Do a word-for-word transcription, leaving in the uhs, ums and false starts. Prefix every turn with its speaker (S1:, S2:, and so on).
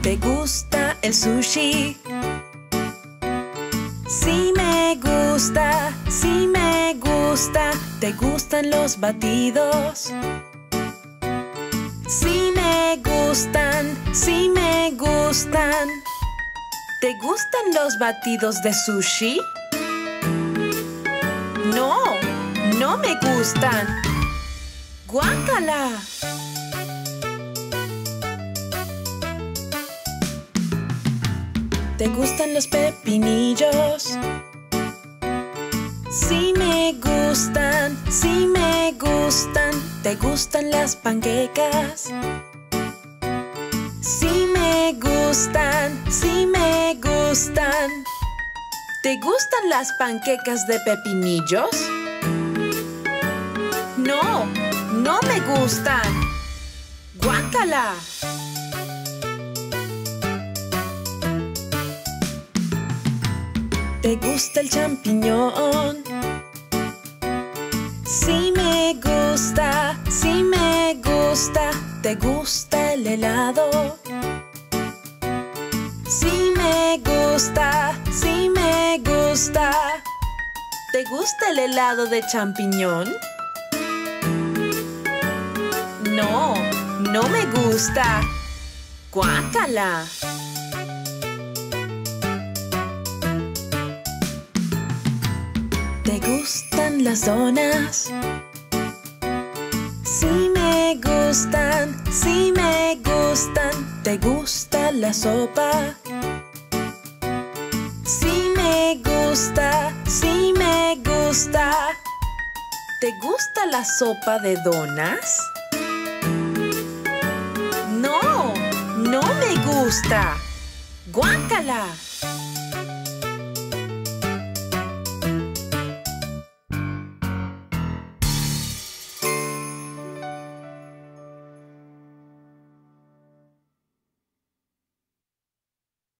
S1: ¿Te gusta el sushi? Sí me gusta, sí me gusta. ¿Te gustan los batidos? Sí me gustan, sí me gustan. ¿Te gustan los batidos de sushi? No, no me gustan. ¡Guácala! ¿Te gustan los pepinillos? Sí me gustan, sí me gustan. ¿Te gustan las panquecas? Sí me gustan, sí me gustan. ¿Te gustan las panquecas de pepinillos? No, no me gustan. ¡Guácala! ¿Te gusta el champiñón? Sí me gusta, sí me gusta. ¿Te gusta el helado? Sí me gusta, sí me gusta. ¿Te gusta el helado de champiñón? No, no me gusta. ¡Guácala! ¿Te gustan las donas? Sí me gustan, sí me gustan. ¿Te gusta la sopa? Sí me gusta, sí me gusta. ¿Te gusta la sopa de donas? No, no me gusta. ¡Guácala!